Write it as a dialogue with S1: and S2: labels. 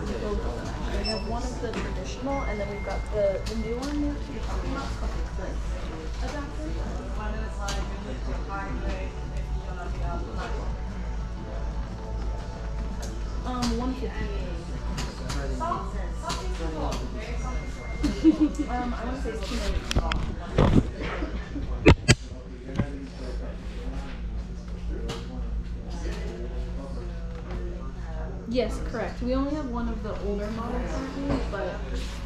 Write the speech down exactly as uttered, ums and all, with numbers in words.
S1: both of them actually. We have one of the traditional, and then we've got the, the new one you're talking about, like adapter. Um, one fifty-eight. um, I want to say it's two ninety. Yes, correct. We only have one of the older models currently, but